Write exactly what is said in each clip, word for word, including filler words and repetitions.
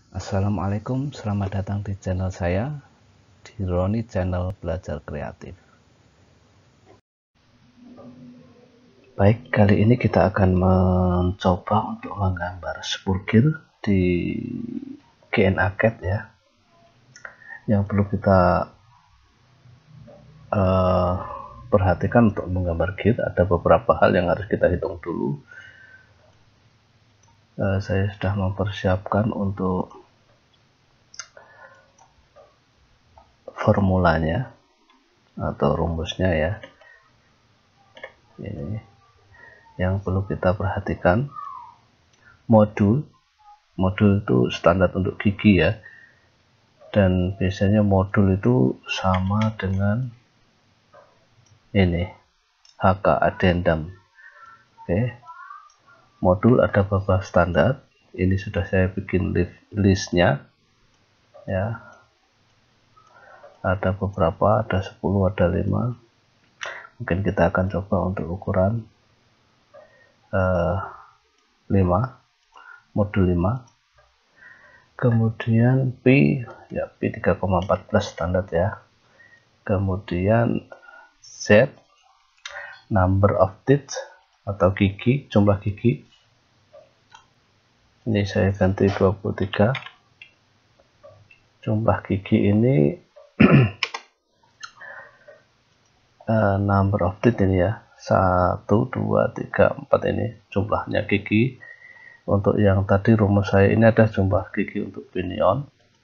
Assalamualaikum, selamat datang di channel saya, di Roni Channel Belajar Kreatif. Baik, kali ini kita akan mencoba untuk menggambar spurgir di G N A C A D ya. Yang perlu kita uh, perhatikan untuk menggambar git, ada beberapa hal yang harus kita hitung dulu. Uh, saya sudah mempersiapkan untuk formulanya atau rumusnya ya. Ini yang perlu kita perhatikan, modul modul itu standar untuk gigi ya, dan biasanya modul itu sama dengan ini H K addendum. Oke, modul ada beberapa standar, ini sudah saya bikin listnya ya, ada beberapa, ada sepuluh, ada lima. Mungkin kita akan coba untuk ukuran uh, lima, modul lima. Kemudian P ya, P tiga koma satu empat standar ya. Kemudian Z, number of teeth atau gigi, jumlah gigi. Ini saya ganti dua puluh tiga. Jumlah gigi ini uh, number of teeth ini ya, satu, dua, tiga, empat, ini jumlahnya gigi. Untuk yang tadi rumus saya ini ada jumlah gigi untuk pinion.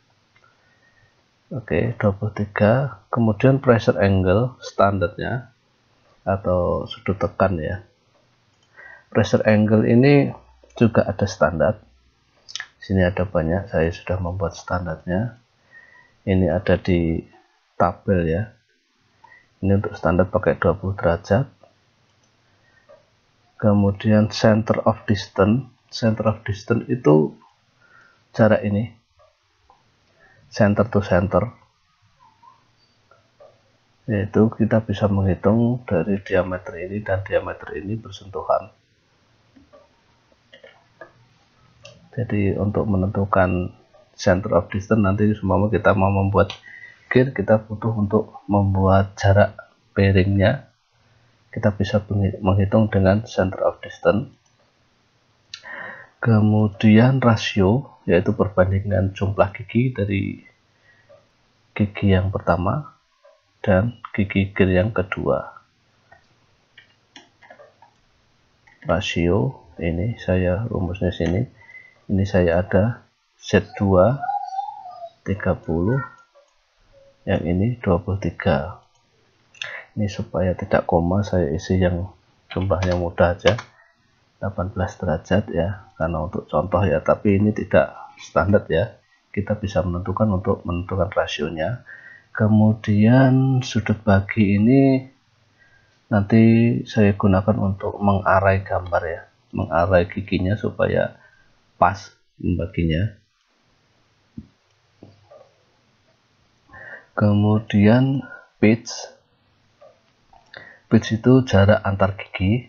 Oke, dua puluh tiga. Kemudian pressure angle standarnya atau sudut tekan ya. Pressure angle ini juga ada standar. Sini ada banyak, saya sudah membuat standarnya. Ini ada di tabel ya. Ini untuk standar pakai dua puluh derajat. Kemudian center of distance. Center of distance itu jarak ini, center to center, yaitu kita bisa menghitung dari diameter ini dan diameter ini bersentuhan. Jadi untuk menentukan center of distance, nanti semua kita mau membuat gear, kita butuh untuk membuat jarak bearingnya, kita bisa menghitung dengan center of distance. Kemudian rasio, yaitu perbandingan jumlah gigi dari gigi yang pertama dan gigi gear yang kedua. Rasio ini saya rumusnya sini. Ini saya ada Z dua tiga puluh, yang ini dua puluh tiga. Ini supaya tidak koma, saya isi yang jumlahnya mudah aja, delapan belas derajat ya, karena untuk contoh ya, tapi ini tidak standar ya, kita bisa menentukan untuk menentukan rasionya. Kemudian sudut bagi ini nanti saya gunakan untuk mengarai gambar ya, mengarai giginya supaya pas membaginya. Kemudian pitch, pitch itu jarak antar gigi.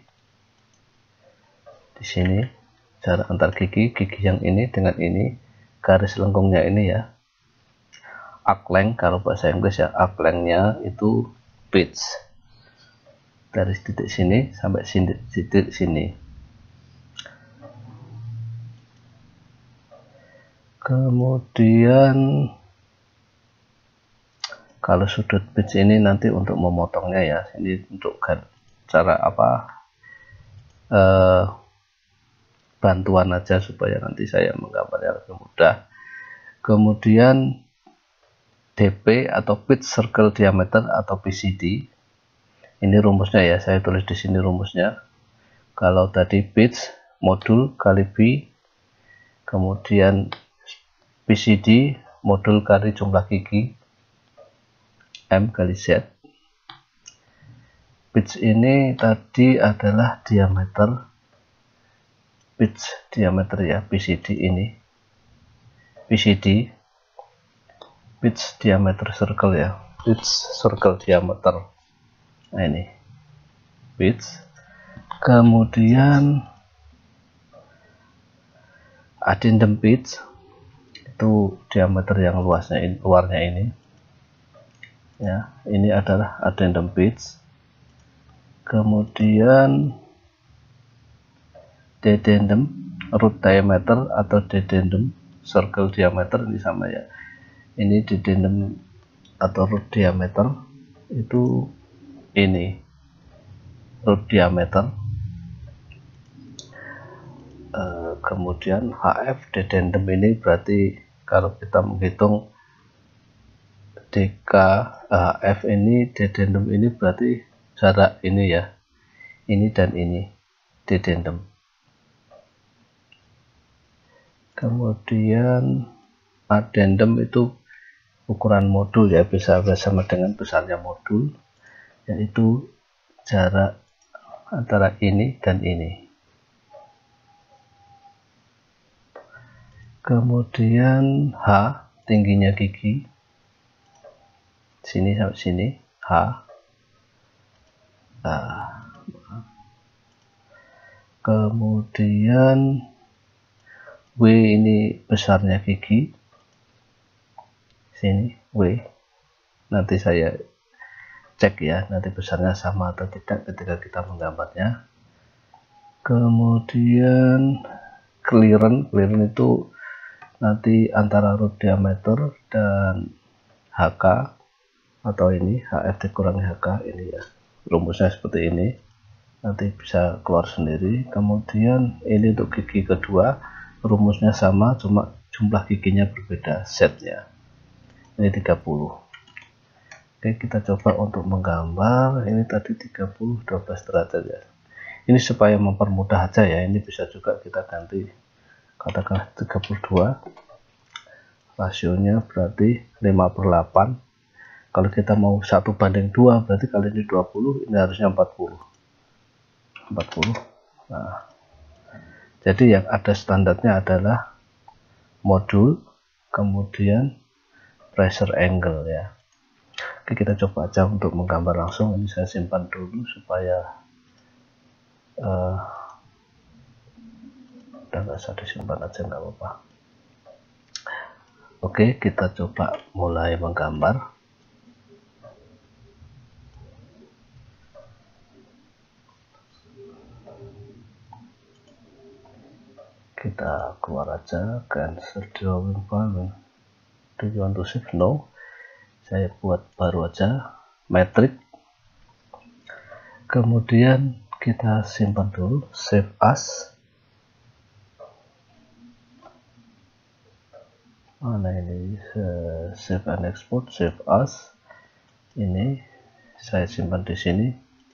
Di sini jarak antar gigi, gigi yang ini dengan ini, garis lengkungnya ini ya, arc length kalau bahasa Inggris ya, arc length-nya itu pitch, dari titik sini sampai sini, titik sini. Kemudian kalau sudut pitch ini nanti untuk memotongnya ya, ini untuk cara apa, eh, bantuan aja supaya nanti saya menggambarnya lebih mudah. Kemudian D P atau pitch circle diameter atau P C D, ini rumusnya ya, saya tulis di sini rumusnya. Kalau tadi pitch modul kali B, kemudian P C D modul kali jumlah gigi, M kali Z. Pitch ini tadi adalah diameter, pitch diameter ya, P C D ini, P C D pitch diameter circle ya, pitch circle diameter. Nah ini pitch. Kemudian addendum pitch, yaitu diameter yang luasnya ini, luarnya ini ya, ini adalah addendum pitch. Kemudian dedendum root diameter atau dedendum circle diameter ini sama ya, ini dedendum atau root diameter itu ini root diameter. E, kemudian H F dedendum ini berarti kalau kita menghitung D K H F ini dedendum ini berarti jarak ini ya, ini dan ini dedendum. Kemudian addendum itu ukuran modul ya, bisa sama dengan besarnya modul, yaitu jarak antara ini dan ini. Kemudian H tingginya gigi, sini sampai sini H. Nah, kemudian W ini besarnya gigi, sini W. Nanti saya cek ya, nanti besarnya sama atau tidak ketika kita menggambarnya. Kemudian clearance, clearance itu nanti antara root diameter dan H K atau ini H F dikurangi H K, ini ya rumusnya seperti ini, nanti bisa keluar sendiri. Kemudian ini untuk gigi kedua rumusnya sama, cuma jumlah giginya berbeda, setnya ini tiga puluh. Oke, kita coba untuk menggambar. Ini tadi tiga puluh, dua belas derajat ya, ini supaya mempermudah aja ya, ini bisa juga kita ganti katakanlah tiga puluh dua, rasionya berarti lima per delapan. Kalau kita mau satu banding dua berarti kali ini dua puluh, ini harusnya empat puluh. Nah, jadi yang ada standarnya adalah modul, kemudian pressure angle ya. Oke, kita coba aja untuk menggambar langsung. Ini saya simpan dulu supaya uh, udah nggak usah disimpan aja, nggak apa-apa. Oke, kita coba mulai menggambar. Kita keluar aja, cancel drawing file. Do you want to save? No. Saya buat baru aja, metric. Kemudian kita simpan dulu, save as. Mana ini? Save and export, save as. Ini saya simpan di sini.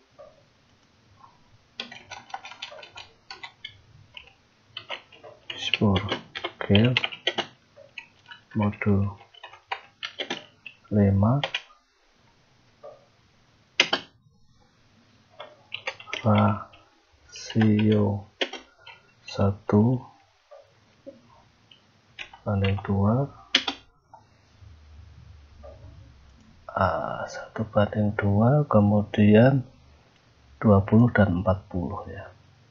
Scale modul lima, rasio satu banding dua, ah, satu banding dua, kemudian dua puluh dan empat puluh ya.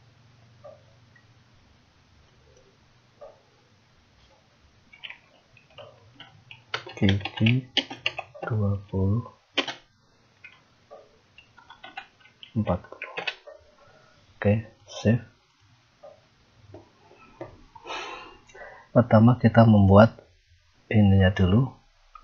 Gigi dua puluh, empat puluh. Oke, save. Pertama kita membuat ininya dulu,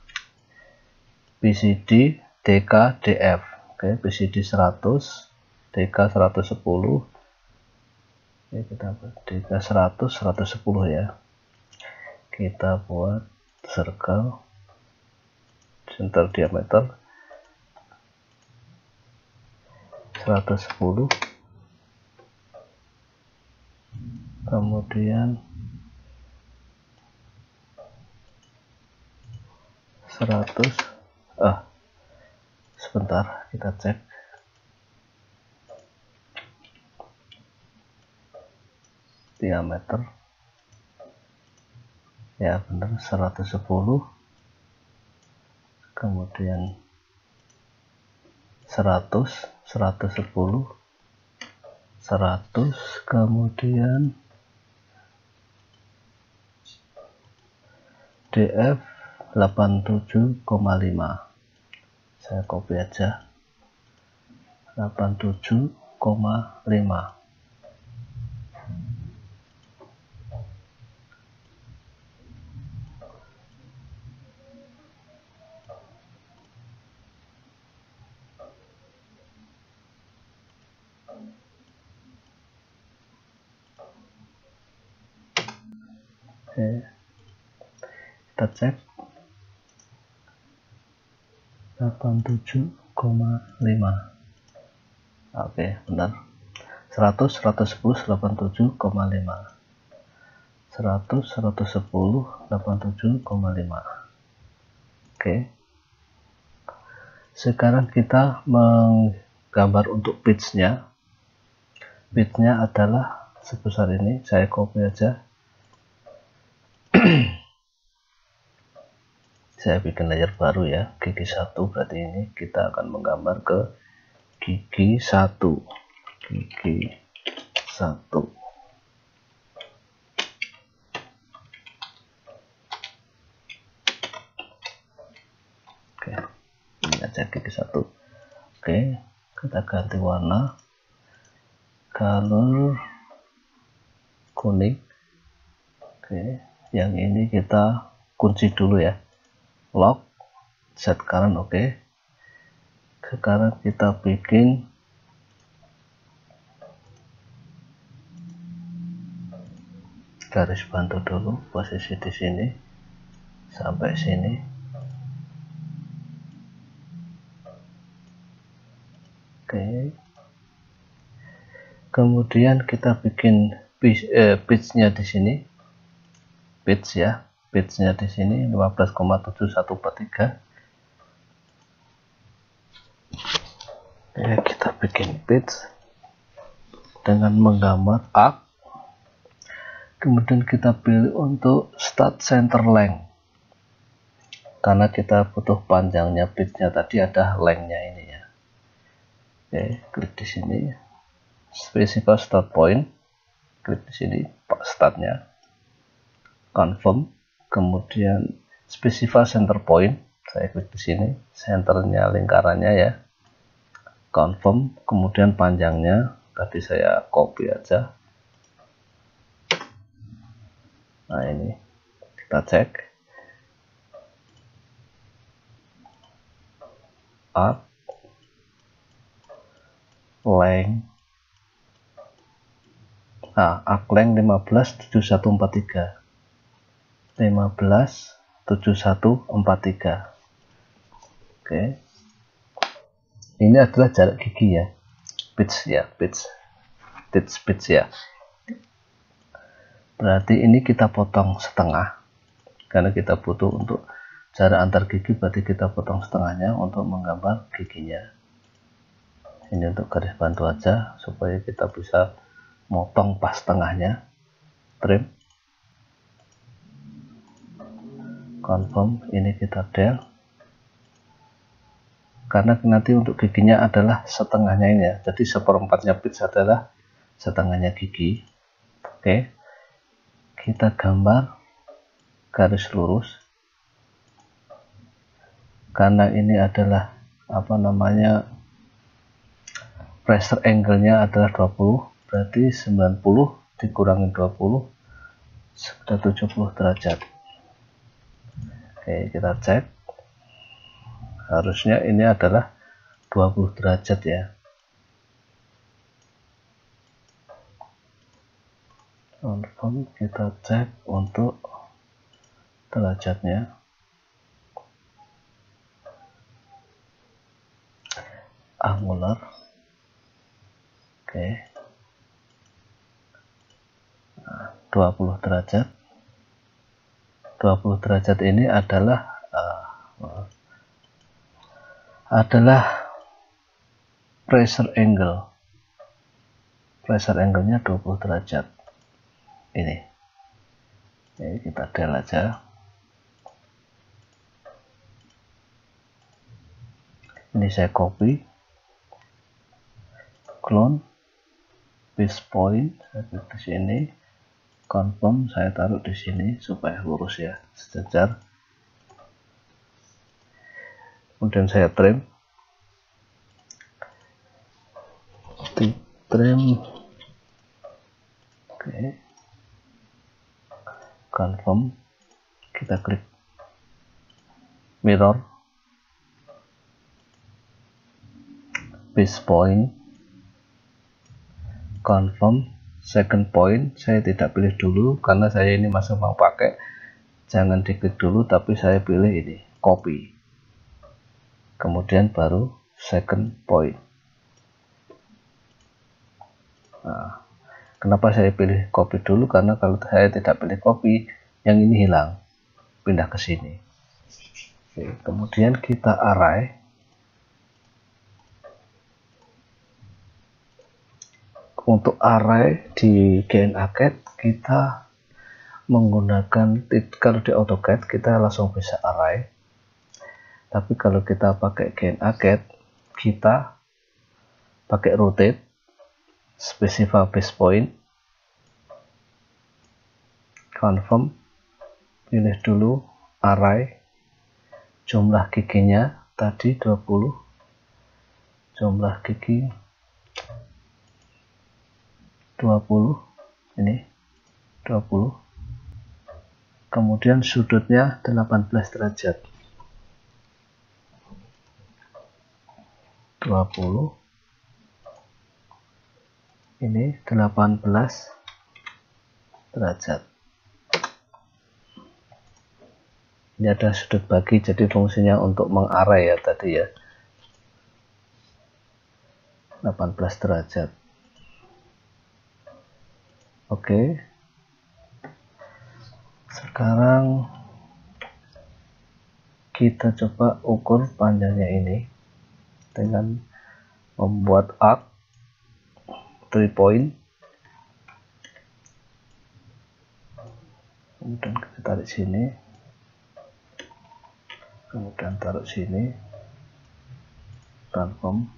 B C D, D K, D F. Oke, B C D seratus, D K seratus sepuluh. Oke, kita buat D K seratus, seratus sepuluh ya. Kita buat circle center diameter seratus sepuluh, kemudian seratus. Ah, sebentar kita cek. Diameter ya benar, seratus sepuluh, kemudian seratus, seratus sepuluh, seratus, kemudian D F delapan puluh tujuh koma lima, saya copy aja, delapan puluh tujuh koma lima. Oke, kita cek delapan puluh tujuh koma lima. Oke, benar. seratus, seratus sepuluh, delapan puluh tujuh koma lima. seratus, seratus sepuluh, delapan puluh tujuh koma lima. Oke. Sekarang kita menggambar untuk pitch-nya. Pitch-nya adalah sebesar ini, saya copy aja. Saya bikin layer baru ya, gigi satu, berarti ini kita akan menggambar ke gigi satu, gigi satu. Oke, ini aja gigi satu. Oke, kita ganti warna, color kuning. Oke, yang ini kita kunci dulu ya, lock, set current. Oke, sekarang kita bikin garis bantu dulu, posisi di sini sampai sini. Oke, kemudian kita bikin pitch, eh, pitch-nya di sini, pitch ya, pitch-nya di sini lima belas koma tujuh satu empat tiga. Oke, kita bikin pitch dengan menggambar arc. Kemudian kita pilih untuk start center length, karena kita butuh panjangnya pitch-nya tadi ada length-nya ini ya. Oke, klik di sini, specify start point, klik di sini startnya, confirm, kemudian specify center point, saya klik di sini, centernya lingkarannya ya, confirm, kemudian panjangnya tadi saya copy aja. Nah ini kita cek arc, length, nah arc length lima belas tujuh satu empat tiga, lima belas tujuh satu empat tiga. Oke, ini adalah jarak gigi ya, pitch ya, pitch, pitch, pitch ya. Berarti ini kita potong setengah, karena kita butuh untuk jarak antar gigi, berarti kita potong setengahnya untuk menggambar giginya. Ini untuk garis bantu aja supaya kita bisa motong pas tengahnya. Trim, confirm, ini kita del, karena nanti untuk giginya adalah setengahnya ini ya, jadi seperempatnya pitch adalah setengahnya gigi. Oke, kita gambar garis lurus, karena ini adalah apa namanya, pressure angle-nya adalah dua puluh, berarti sembilan puluh dikurangi dua puluh sudah tujuh puluh derajat. Oke, kita cek, harusnya ini adalah dua puluh derajat ya. Confirm, kita cek untuk derajatnya. Angular. Oke, nah, dua puluh derajat. dua puluh derajat ini adalah uh, adalah pressure angle. Pressure angle-nya dua puluh derajat. Ini. Ini kita del aja. Ini saya copy, clone, paste point, saya klik di sini, confirm, saya taruh di sini supaya lurus ya, sejajar. Kemudian saya trim, di trim, oke, confirm, kita klik mirror, base point, confirm, second point, saya tidak pilih dulu karena saya ini masih mau pakai, jangan diklik dulu, tapi saya pilih ini, copy, kemudian baru second point. Nah, kenapa saya pilih copy dulu? Karena kalau saya tidak pilih copy, yang ini hilang, pindah ke sini. Oke, kemudian kita array. Untuk array di G N A C A D kita menggunakan, kalau di AutoCAD kita langsung bisa array, tapi kalau kita pakai G N A C A D kita pakai rotate, specify base point, confirm, pilih dulu array, jumlah giginya tadi dua puluh, jumlah gigi dua puluh, ini dua puluh, kemudian sudutnya delapan belas derajat, dua puluh, ini delapan belas derajat. Ini ada sudut bagi, jadi fungsinya untuk mengarai ya tadi ya, delapan belas derajat. Oke, sekarang kita coba ukur panjangnya ini dengan membuat arc three point, kemudian kita tarik sini, kemudian taruh sini, confirm.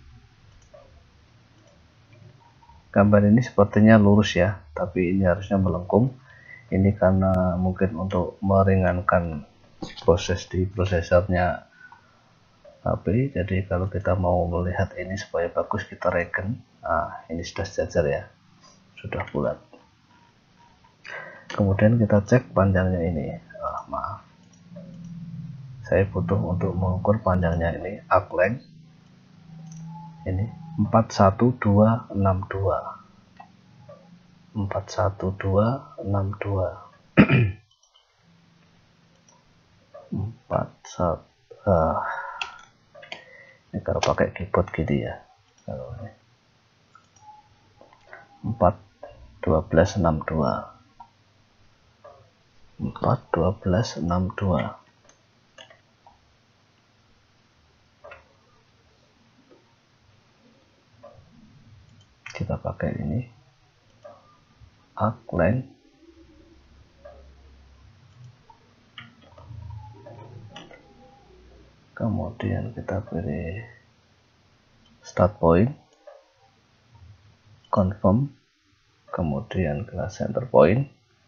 Gambar ini sepertinya lurus ya, tapi ini harusnya melengkung. Ini karena mungkin untuk meringankan proses di prosesornya H P. Jadi kalau kita mau melihat ini supaya bagus, kita regen. Nah, ini sudah sejajar ya, sudah bulat. Kemudian kita cek panjangnya ini. Ah, maaf, saya butuh untuk mengukur panjangnya ini, arc length ini empat satu dua enam dua, empat satu dua enam dua, empat satu, uh, ini kalau pakai keyboard gitu ya, kalau ini empat dua belas enam dua, empat dua belas enam dua. Kita pakai ini arc length, kemudian kita pilih start point, confirm, kemudian ke center point,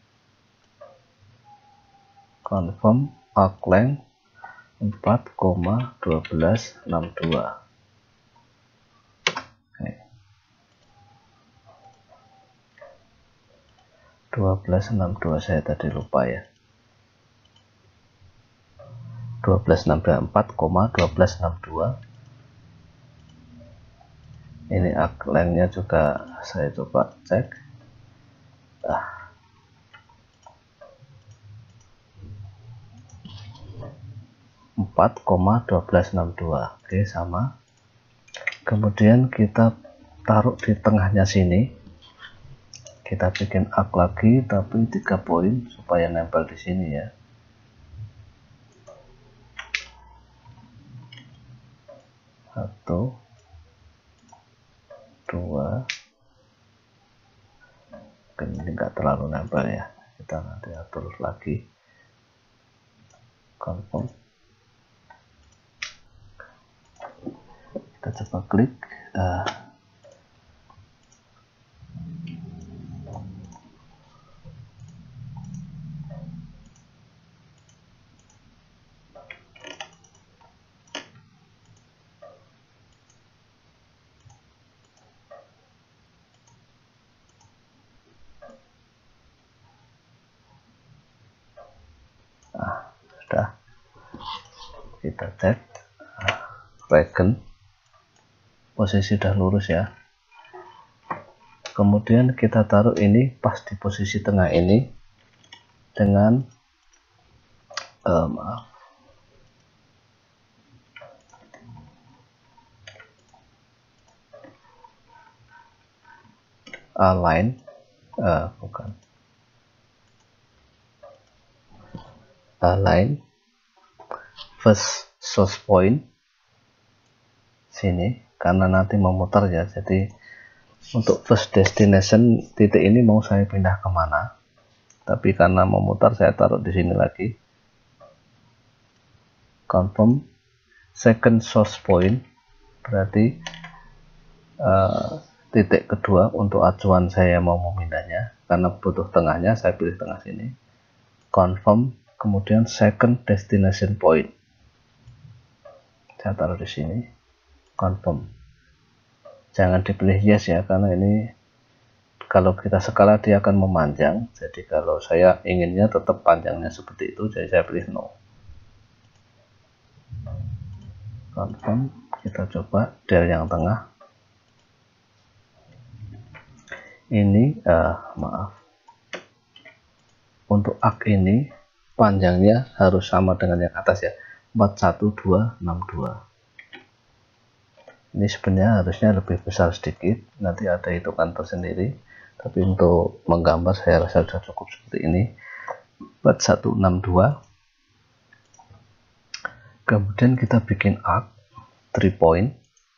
confirm, arc length empat koma dua belas enam dua. dua belas enam dua, saya tadi lupa ya, dua belas enam dua, empat koma dua belas enam dua. Ini arc length-nya juga saya coba cek. Ah, empat koma dua belas enam dua. Oke, sama. Kemudian kita taruh di tengahnya sini. Kita bikin arc lagi tapi tiga poin supaya nempel di sini ya. Satu, dua, ini enggak terlalu nempel ya. Kita nanti atur lagi. Confirm. Kita coba klik. Uh, sudah. Kita cek regen, posisi sudah lurus ya. Kemudian kita taruh ini pas di posisi tengah ini dengan uh, maaf align uh, bukan align first source point sini, karena nanti memutar ya. Jadi untuk first destination titik ini mau saya pindah kemana, tapi karena memutar saya taruh di sini lagi. Confirm second source point, berarti uh, titik kedua untuk acuan saya mau memindahnya, karena butuh tengahnya saya pilih tengah sini. Confirm, kemudian second destination point saya taruh di sini. Confirm, jangan dipilih yes ya, karena ini kalau kita skala dia akan memanjang. Jadi kalau saya inginnya tetap panjangnya seperti itu, jadi saya pilih no. Confirm, kita coba del yang tengah ini, uh, maaf untuk arc ini panjangnya harus sama dengan yang atas ya, empat satu dua enam dua. Ini sebenarnya harusnya lebih besar sedikit, nanti ada hitungan tersendiri, tapi untuk menggambar saya rasa sudah cukup seperti ini, empat satu enam dua. Kemudian kita bikin arc three point,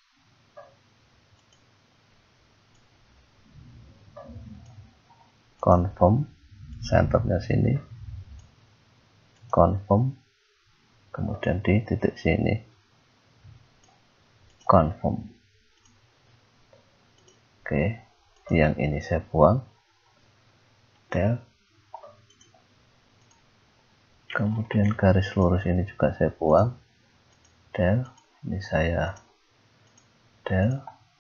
confirm centernya sini, confirm, kemudian di titik sini, confirm. Oke, yang ini saya buang, del, kemudian garis lurus ini juga saya buang, del, ini saya del,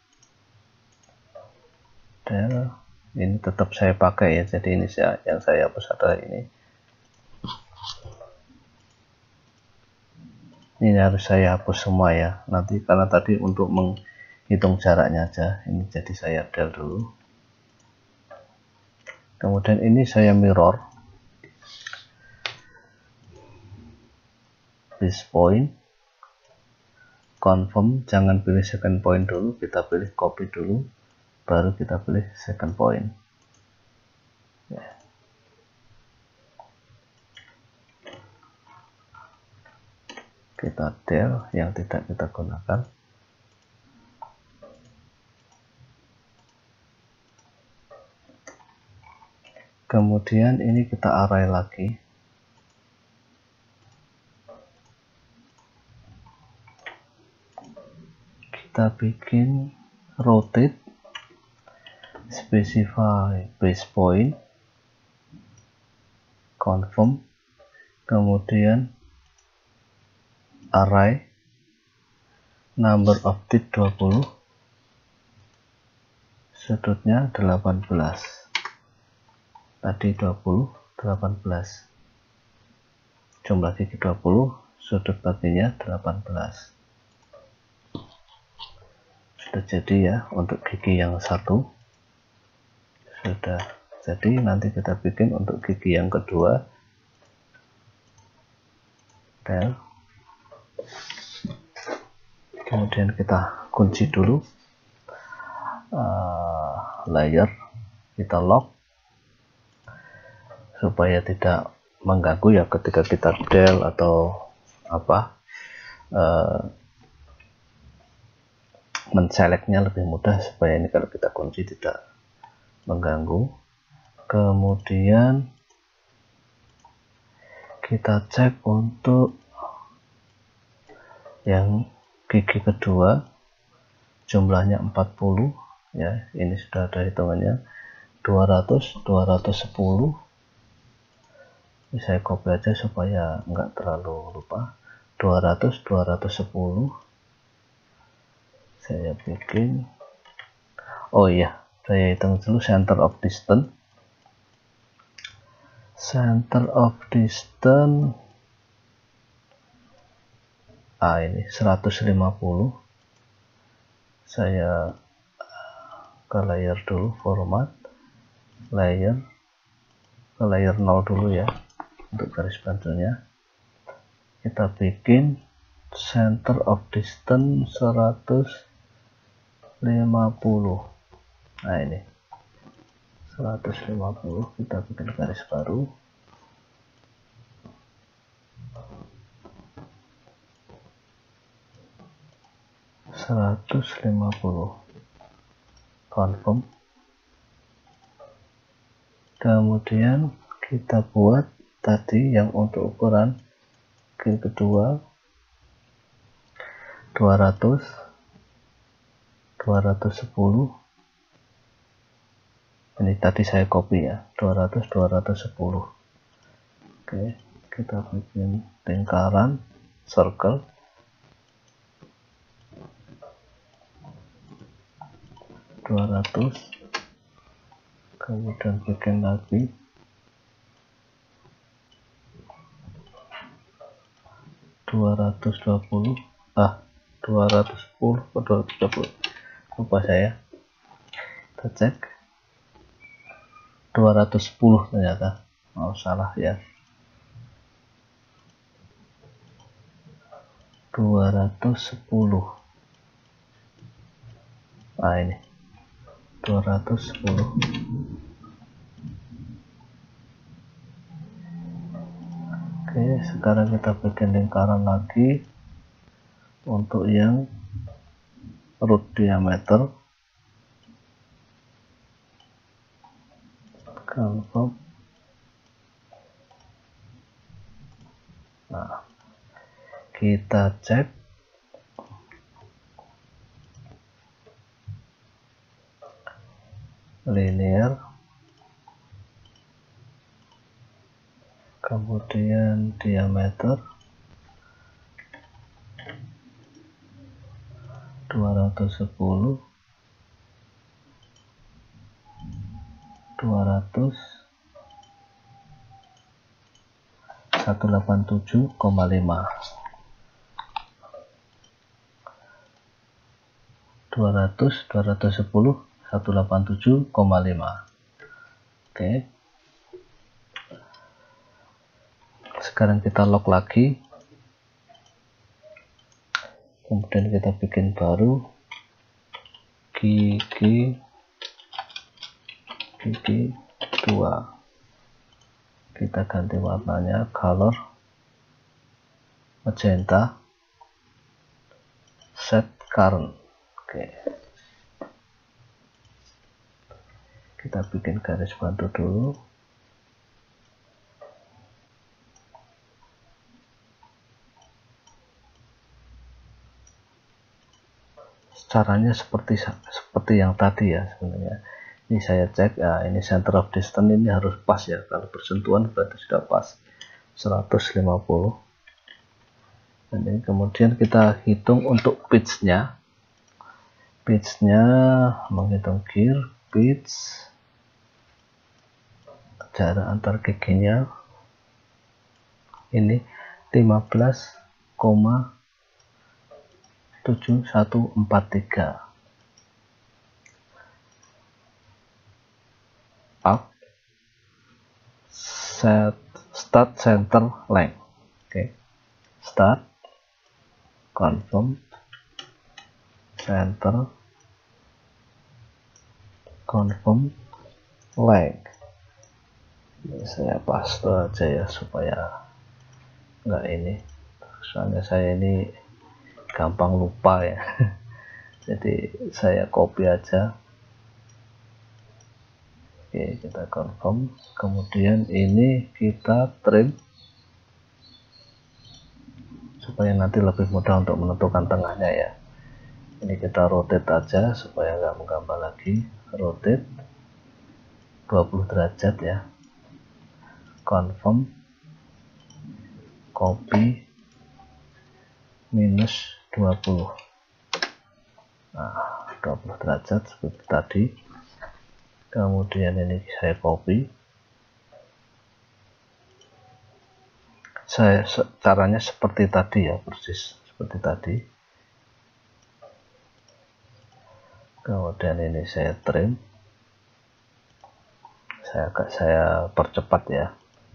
del, ini tetap saya pakai ya. Jadi ini saya, yang saya hapus adalah ini. Ini harus saya hapus semua ya, nanti karena tadi untuk menghitung jaraknya aja. Ini jadi saya del dulu. Kemudian ini saya mirror this point, confirm, jangan pilih second point dulu, kita pilih copy dulu, baru kita pilih second point ya. Kita del yang tidak kita gunakan. Kemudian ini kita array lagi. Kita bikin rotate, specify base point, confirm, kemudian array number of tick dua puluh, sudutnya delapan belas, tadi dua puluh, delapan belas, jumlah gigi dua puluh, sudut baginya delapan belas. Sudah jadi ya untuk gigi yang satu, sudah jadi. Nanti kita bikin untuk gigi yang kedua, del, kemudian kita kunci dulu uh, layer, kita lock supaya tidak mengganggu ya ketika kita del atau apa, uh, menselectnya lebih mudah, supaya ini kalau kita kunci tidak mengganggu. Kemudian kita cek untuk yang gigi kedua, jumlahnya empat puluh ya, ini sudah ada hitungannya, dua ratus, dua ratus sepuluh. Ini saya copy aja supaya enggak terlalu lupa. Dua ratus, dua ratus sepuluh. Saya bikin, oh iya, saya hitung dulu center of distance. Center of distance ah ini seratus lima puluh. Saya ke layer dulu, format layer, ke layer nol dulu ya untuk garis bantunya. Kita bikin center of distance seratus lima puluh. Nah ini seratus lima puluh, kita bikin garis baru. seratus lima puluh, confirm. Kemudian kita buat tadi yang untuk ukuran kiri kedua dua ratus, dua ratus sepuluh. Ini tadi saya copy ya, dua ratus, dua ratus sepuluh. Oke, kita bikin lingkaran circle. dua ratus, kemudian bikin lagi dua ratus dua puluh, ah dua ratus sepuluh atau dua ratus dua puluh, lupa saya. Kita cek dua ratus sepuluh ternyata, oh salah ya, dua ratus sepuluh. Nah ini dua ratus sepuluh. Oke, sekarang kita bikin lingkaran lagi untuk yang root diameter. Confirm. Nah, kita cek linear, kemudian diameter dua ratus sepuluh, dua ratus, seratus delapan puluh tujuh koma lima, dua ratus, dua ratus sepuluh, seratus delapan puluh tujuh koma lima. Oke, sekarang kita lock lagi, kemudian kita bikin baru gigi gigi dua. Kita ganti warnanya color magenta, set current. Oke, kita bikin garis bantu dulu. Caranya seperti seperti yang tadi ya sebenarnya. Ini saya cek ya, ini center of distance ini harus pas ya, kalau bersentuhan berarti sudah pas seratus lima puluh. Dan ini kemudian kita hitung untuk pitch-nya. Pitch-nya menghitung gear, pitch, jarak antar giginya ini lima belas koma tujuh satu empat tiga. Up, set, start center length. Oke, okay. Start, confirm, center, confirm, length. Ini saya paste aja ya supaya enggak ini, soalnya saya ini gampang lupa ya. Jadi saya copy aja. Oke, kita confirm, kemudian ini kita trim supaya nanti lebih mudah untuk menentukan tengahnya ya. Ini kita rotate aja supaya nggak menggambar lagi, rotate dua puluh derajat ya, confirm, copy, minus dua puluh. Nah, dua puluh derajat seperti tadi. Kemudian ini saya copy. Saya caranya seperti tadi ya, persis seperti seperti tadi. Kemudian ini saya trim, saya agak saya percepat ya,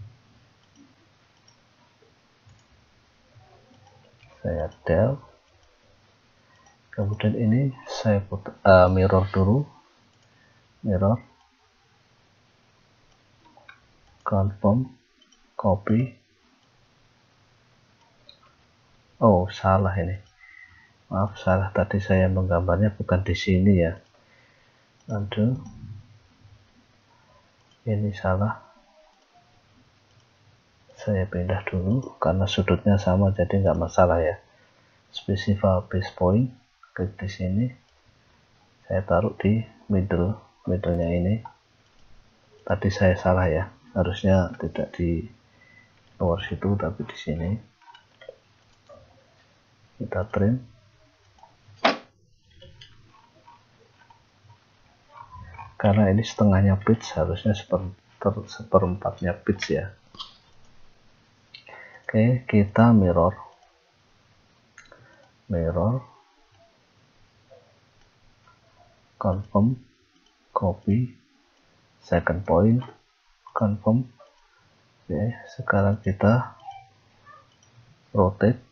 saya del. Kemudian ini saya put, uh, mirror dulu, mirror, confirm, copy. Oh salah ini, maaf salah, tadi saya menggambarnya bukan di sini ya. Undo, ini salah, saya pindah dulu karena sudutnya sama jadi nggak masalah ya. Specify base point, klik di sini, saya taruh di middle, middle-nya ini. Tadi saya salah ya, harusnya tidak di luar situ tapi di sini. Kita trim, karena ini setengahnya pitch, harusnya seper, seperempatnya pitch ya. Oke, kita mirror, mirror, confirm, copy, second point, confirm. Oke, sekarang kita rotate,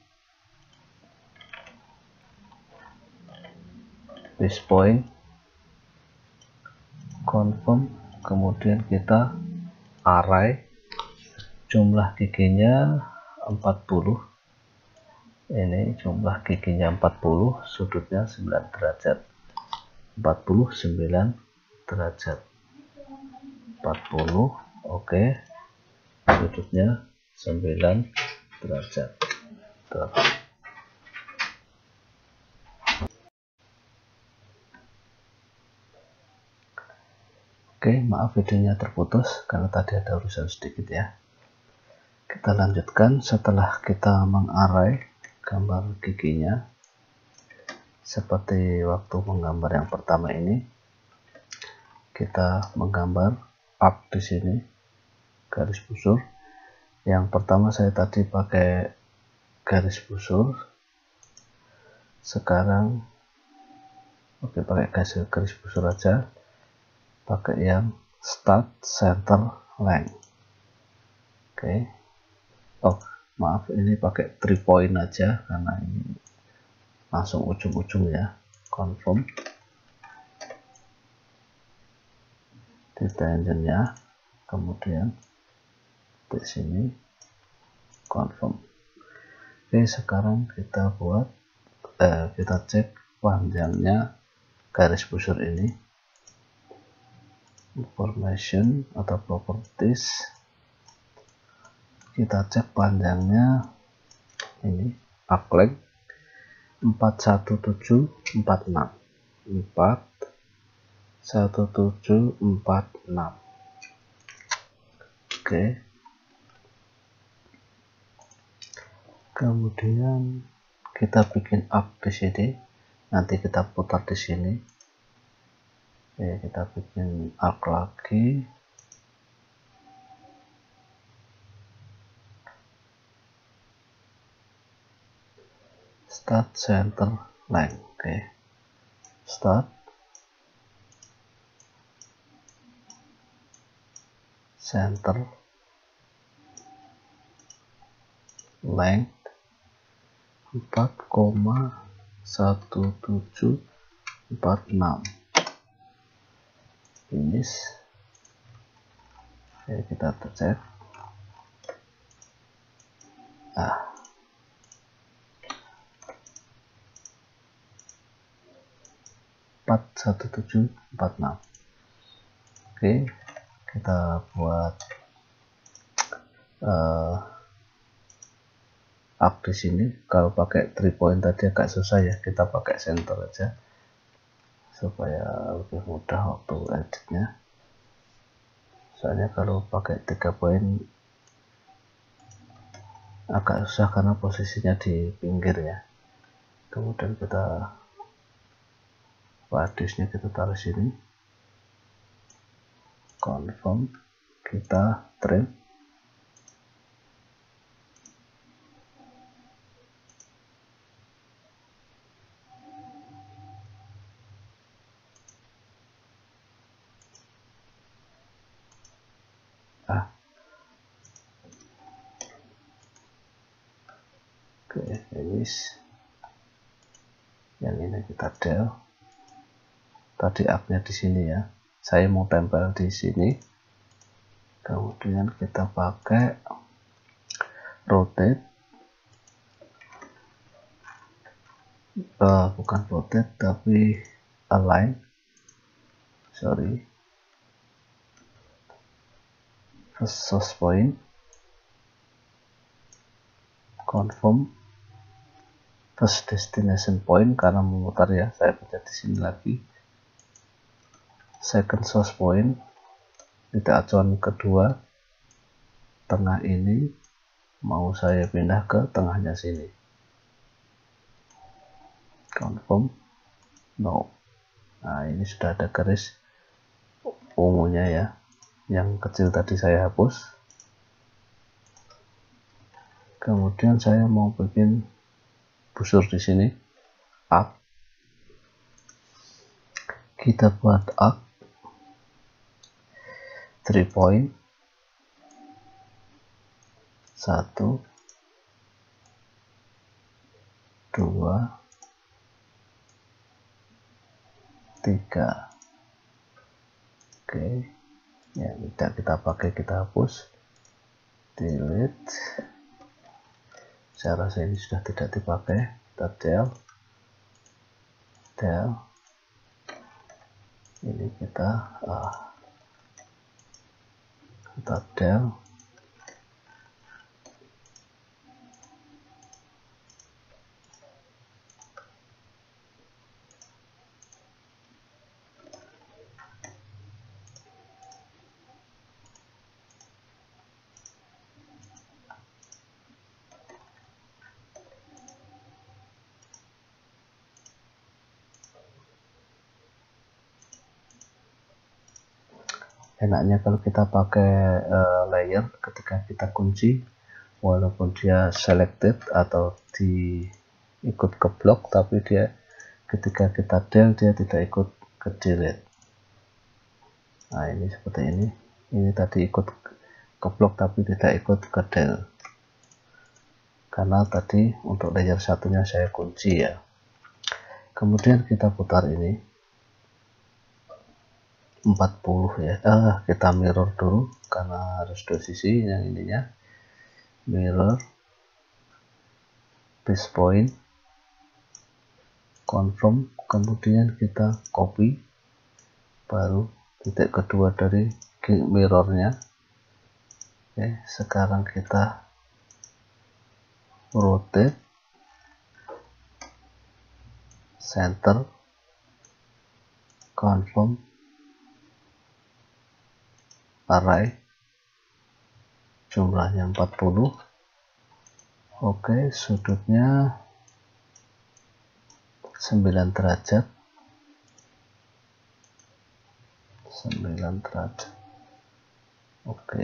this point, confirm, kemudian kita array, jumlah giginya empat puluh, ini jumlah giginya empat puluh, sudutnya sembilan derajat, empat puluh sembilan derajat, empat puluh, oke, sudutnya sembilan derajat. Tuh. Oke, maaf videonya terputus karena tadi ada urusan sedikit ya. Kita lanjutkan setelah kita mengarray gambar giginya seperti waktu menggambar yang pertama ini. Kita menggambar up di sini, garis busur. Yang pertama saya tadi pakai garis busur, sekarang oke pakai garis, garis busur aja, pakai yang start center length. Oke, oh maaf ini pakai three point aja karena ini langsung ujung-ujung ya. Confirm di tangentnya, kemudian di sini confirm. Oke, sekarang kita buat eh, kita cek panjangnya garis busur ini. Information atau properties, kita cek panjangnya ini arc length empat satu tujuh empat enam, empat satu tujuh empat enam. Oke, kemudian kita bikin arc di sini, nanti kita putar di sini. Oke, kita bikin arc lagi, start center length. Oke, start center length empat koma satu tujuh empat enam. Finish. Oke, kita cek. Nah, empat satu tujuh empat enam. Oke, kita buat uh, up di sini. Kalau pakai three point tadi agak susah ya, kita pakai center aja supaya lebih mudah waktu editnya. Soalnya kalau pakai tiga point agak susah karena posisinya di pinggir ya. Kemudian kita radiusnya kita taruh sini, confirm, kita trim. Oke, finish. Yang ini kita del. Tadi aknya di sini ya. Saya mau tempel di sini. Kemudian kita pakai rotate. Uh, bukan rotate tapi align. Sorry. First source point. Confirm. First destination point karena memutar ya, saya baca di sini lagi. Second source point, titik acuan kedua, tengah ini mau saya pindah ke tengahnya sini. Confirm, no. Nah ini sudah ada garis ungunya ya, yang kecil tadi saya hapus. Kemudian saya mau bikin busur di sini, arc. Kita buat arc three point, satu, dua, tiga. Oke, yang tidak kita pakai kita hapus, delete. Saya rasa ini sudah tidak dipakai. Kita del, del. Ini kita ah, kita del. Enaknya kalau kita pakai uh, layer ketika kita kunci, walaupun dia selected atau di ikut ke blok, tapi dia ketika kita del dia tidak ikut ke delete. Nah ini seperti ini, ini tadi ikut ke blok tapi tidak ikut ke del, karena tadi untuk layer satunya saya kunci ya. Kemudian kita putar ini empat puluh ya, ah, kita mirror dulu karena harus dua sisi. Yang ininya mirror, base point, confirm, kemudian kita copy, baru titik kedua dari mirrornya. Oke, sekarang kita rotate, center, confirm, array, jumlahnya empat puluh. Oke, sudutnya sembilan derajat, sembilan derajat. Oke,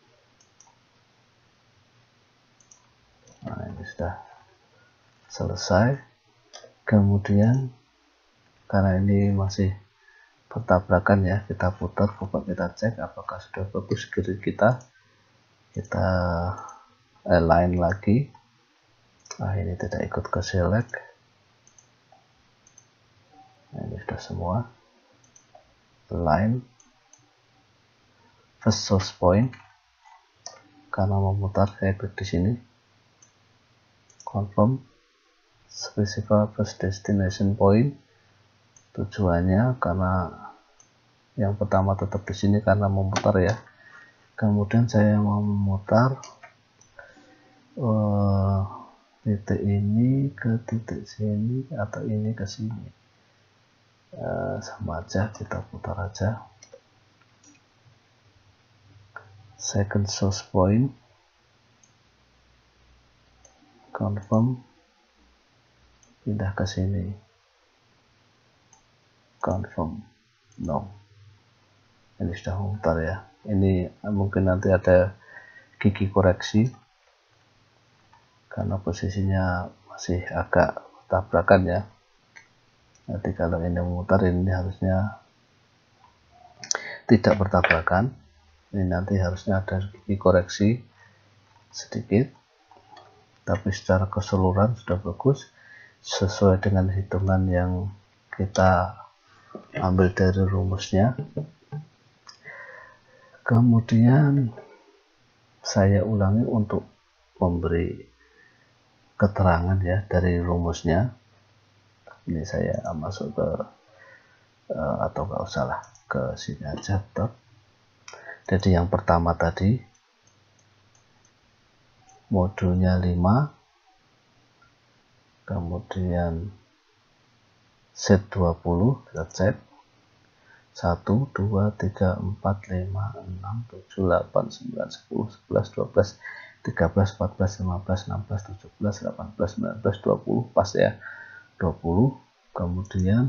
nah ini sudah selesai. Kemudian karena ini masih bertabrakan ya, kita putar, coba kita cek apakah sudah bagus grid kita. Kita align lagi. Nah ini tidak ikut ke select. Nah, ini sudah semua. Align, first source point, karena memutar saya klik di sini. Confirm, specify first destination point. Tujuannya karena yang pertama tetap di sini karena memutar ya. Kemudian saya mau memutar uh, titik ini ke titik sini atau ini ke sini, uh, sama aja, kita putar aja. Second source point, confirm, pindah ke sini, confirm, no. Ini sudah memutar ya. Ini mungkin nanti ada gigi koreksi karena posisinya masih agak tabrakan ya. Nanti kalau ini memutar, ini harusnya tidak bertabrakan. Ini nanti harusnya ada gigi koreksi sedikit. tapi secara keseluruhan sudah bagus sesuai dengan hitungan yang kita ambil dari rumusnya. Kemudian saya ulangi untuk memberi keterangan ya dari rumusnya. Ini saya masuk ke uh, atau nggak usah lah, ke sini aja. Top. Jadi yang pertama tadi modulnya lima, kemudian set dua puluh, kita cek satu, dua, tiga, empat, lima, enam, tujuh, delapan, sembilan, sepuluh, sebelas, dua belas, tiga belas, empat belas, lima belas, enam belas, tujuh belas, delapan belas, sembilan belas, dua puluh, pas ya, dua puluh. Kemudian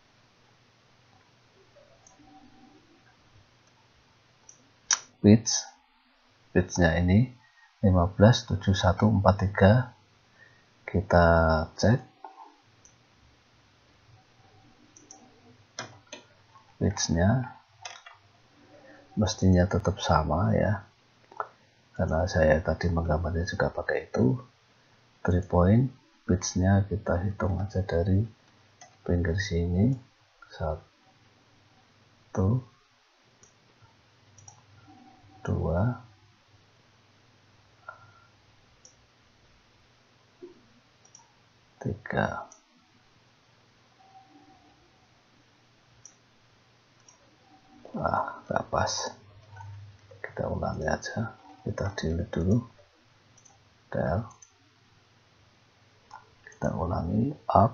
pitch, pitchnya ini lima belas, tujuh puluh satu, empat puluh tiga, kita cek pitchnya mestinya tetap sama ya, karena saya tadi menggambarnya juga pakai itu three point. Pitchnya kita hitung aja dari pinggir sini, satu, dua, tiga. Wah, nggak pas, kita ulangi aja, kita delete dulu, del, kita ulangi up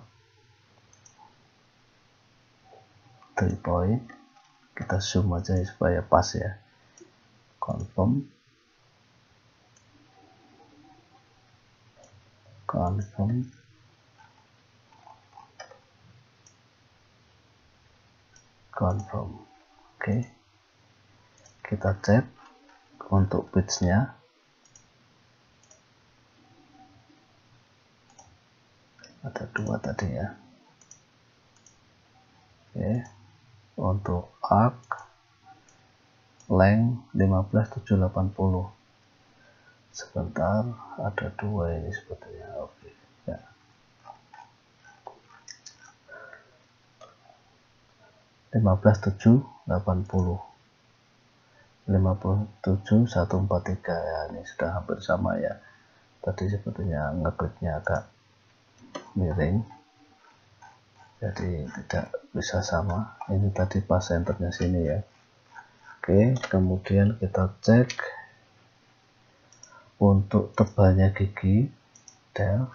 three point, kita zoom aja supaya pas ya, confirm, confirm, confirm. Oke, kita cek untuk pitchnya ada dua tadi ya. Oke, untuk arc length lima belas, tujuh, delapan puluh, sebentar, ada dua ini sebetulnya. Oke ya, lima belas, tujuh, delapan puluh, lima puluh tujuh, seratus empat puluh tiga ya, ini sudah hampir sama ya. Tadi sebetulnya ngekliknya agak miring, jadi tidak bisa sama. Ini tadi pas enternya sini ya. Oke, kemudian kita cek untuk tebalnya gigi, del,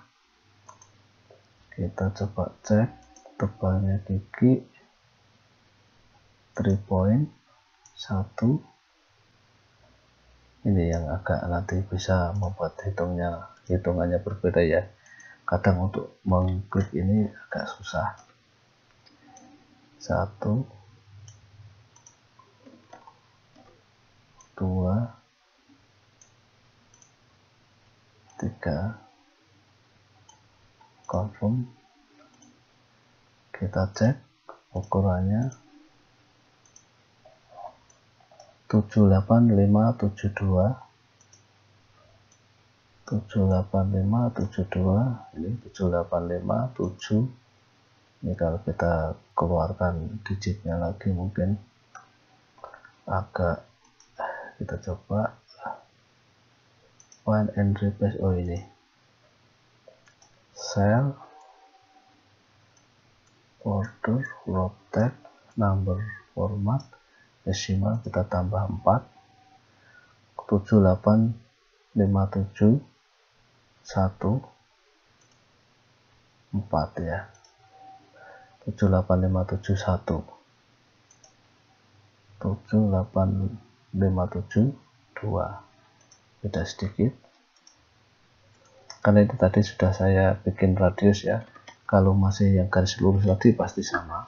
kita coba cek tebalnya gigi three point satu. Ini yang agak nanti bisa membuat hitungnya hitungannya berbeda ya. Kadang untuk mengklik ini agak susah. Satu, dua, tiga, confirm. Kita cek ukurannya tujuh delapan lima tujuh dua, tujuh delapan lima tujuh dua, ini tujuh delapan lima tujuh. Ini kalau kita keluarkan digitnya lagi mungkin agak, kita coba find and replace. Oh, ini cell, order, rotate, number, format, decimal, kita tambah empat, tujuh delapan lima tujuh satu empat ya, tujuh delapan lima tujuh satu, tujuh delapan lima tujuh dua, beda sedikit karena itu tadi sudah saya bikin radius ya. Kalau masih yang garis lurus tadi pasti sama.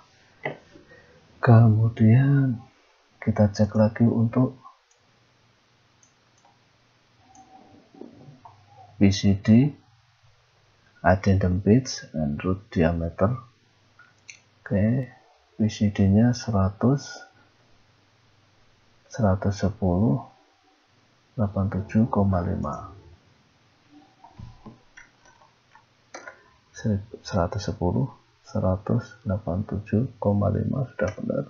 Kemudian kita cek lagi untuk B C D, addendum pitch and root diameter. Oke, B C D nya seratus, seratus sepuluh, delapan puluh tujuh koma lima. seratus sepuluh, seratus delapan puluh tujuh koma lima sudah benar.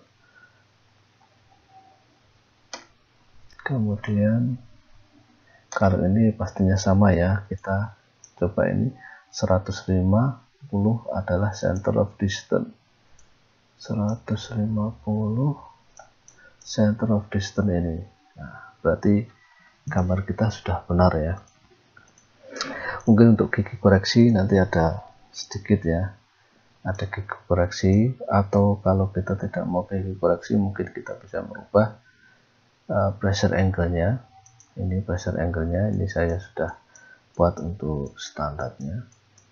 Kemudian kalau ini pastinya sama ya, kita coba ini seratus lima puluh adalah center of distance, seratus lima puluh center of distance ini. Nah, berarti gambar kita sudah benar ya. Mungkin untuk gigi koreksi nanti ada sedikit ya, ada gigi koreksi, atau kalau kita tidak mau gigi koreksi mungkin kita bisa merubah uh, pressure angle-nya. Ini pressure angle-nya, ini saya sudah buat untuk standarnya.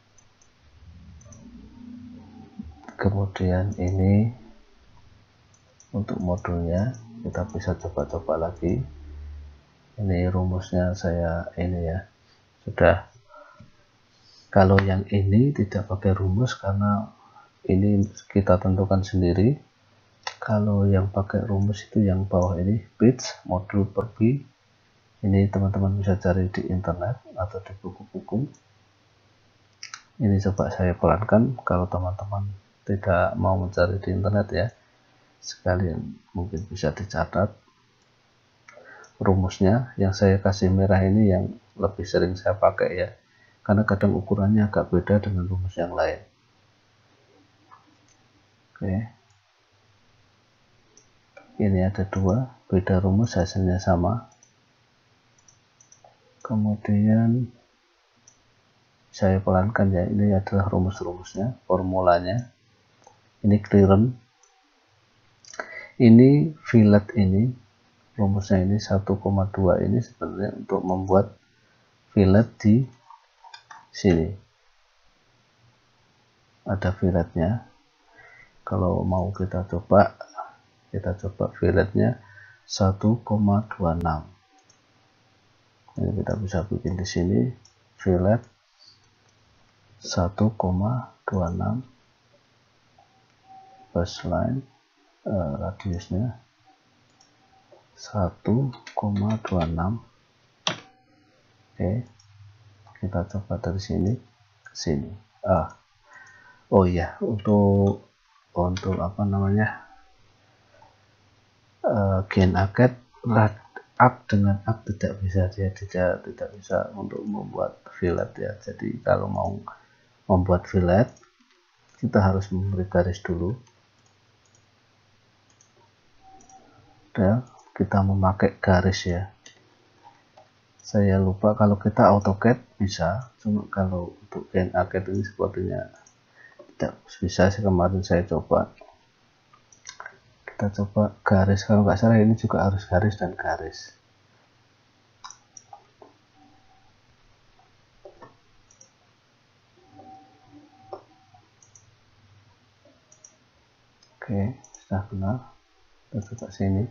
Kemudian ini untuk modulnya kita bisa coba-coba lagi. Ini rumusnya saya ini ya, sudah. Kalau yang ini tidak pakai rumus karena ini kita tentukan sendiri. Kalau yang pakai rumus itu yang bawah ini, pitch modul per B. Ini teman-teman bisa cari di internet atau di buku-buku. Ini coba saya pelankan, kalau teman-teman tidak mau mencari di internet ya, sekalian mungkin bisa dicatat rumusnya. Yang saya kasih merah ini yang lebih sering saya pakai ya, karena kadang ukurannya agak beda dengan rumus yang lain. Oke, ini ada dua, beda rumus, hasilnya sama. Kemudian saya pelankan ya, ini adalah rumus-rumusnya, formulanya. Ini clearance, ini fillet, ini rumusnya ini satu koma dua, ini sebenarnya untuk membuat fillet di sini. Ada filletnya. Kalau mau kita coba, kita coba filletnya satu koma dua enam. Ini kita bisa bikin di sini fillet satu koma dua enam, baseline uh, radiusnya satu koma dua enam. Oke, kita coba dari sini ke sini. Ah, oh ya, untuk untuk apa namanya, uh, gain arcade rad up dengan up tidak bisa, dia tidak tidak bisa untuk membuat fillet ya. Jadi kalau mau membuat fillet kita harus memberi garis dulu. Dan kita memakai garis ya. Saya lupa kalau kita AutoCAD bisa, cuma kalau untuk gain arcade ini sepertinya tidak bisa. Kemarin saya coba, kita coba garis, kalau nggak salah ini juga harus garis dan garis. Oke, sudah benar. Kita coba sini.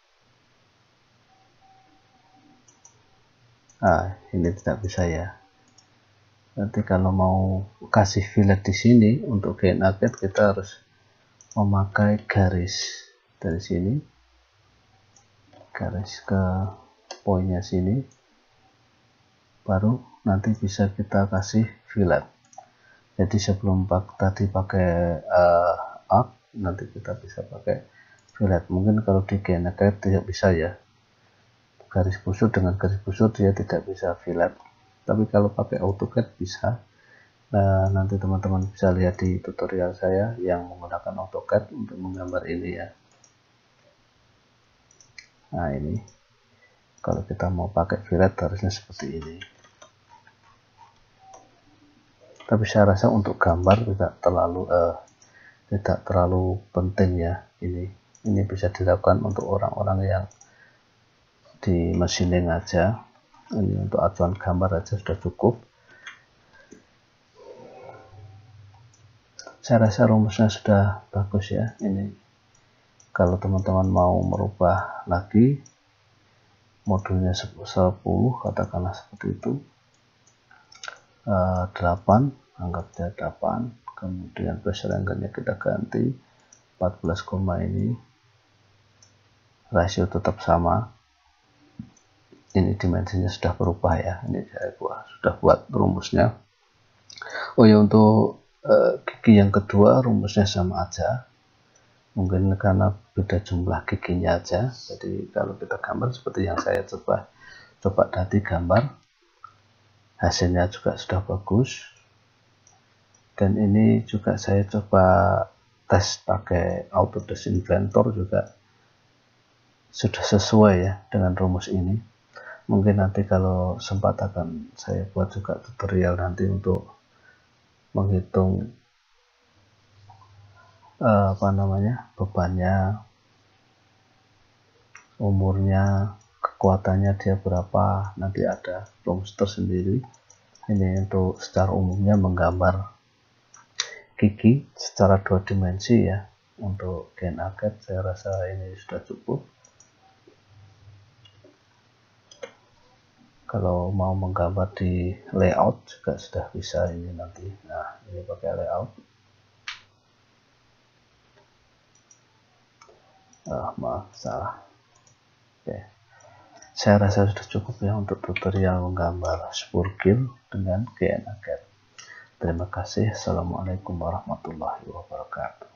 Ah, ini tidak bisa ya. Nanti kalau mau kasih fillet di sini untuk gain arcade kita harus memakai garis dari sini, garis ke poinnya sini, baru nanti bisa kita kasih fillet. Jadi sebelum pak tadi pakai uh, arc, nanti kita bisa pakai fillet. Mungkin kalau di gain arcade tidak bisa ya, garis busur dengan garis busur dia tidak bisa fillet. Tapi kalau pakai AutoCAD bisa. Nah, nanti teman-teman bisa lihat di tutorial saya yang menggunakan AutoCAD untuk menggambar ini ya. Nah, ini kalau kita mau pakai fillet harusnya seperti ini. Tapi saya rasa untuk gambar tidak terlalu eh, tidak terlalu penting ya. Ini ini bisa dilakukan untuk orang-orang yang di machining aja. Ini untuk acuan gambar aja sudah cukup. Saya rasa rumusnya sudah bagus ya. Ini kalau teman-teman mau merubah lagi modulnya sepuluh, katakanlah seperti itu, uh, delapan, anggap saja delapan, kemudian pressure angle-nya kita ganti empat belas, ini rasio tetap sama. Ini dimensinya sudah berubah ya. Ini saya buat, sudah buat rumusnya. Oh ya, untuk uh, gigi yang kedua rumusnya sama aja, mungkin karena beda jumlah giginya aja. Jadi kalau kita gambar seperti yang saya coba coba tadi gambar, hasilnya juga sudah bagus. Dan ini juga saya coba tes pakai Autodesk Inventor, juga sudah sesuai ya dengan rumus ini. Mungkin nanti kalau sempat akan saya buat juga tutorial nanti untuk menghitung uh, apa namanya bebannya, umurnya, kekuatannya dia berapa, nanti ada rumus tersendiri. Ini untuk secara umumnya menggambar gigi secara dua dimensi ya. Untuk gain arcade saya rasa ini sudah cukup. Kalau mau menggambar di layout juga sudah bisa ini nanti. Nah, ini pakai layout. Ah, maaf, salah. Oke. Saya rasa sudah cukup ya untuk tutorial menggambar Spurgil dengan gain arcade. Terima kasih. Assalamualaikum warahmatullahi wabarakatuh.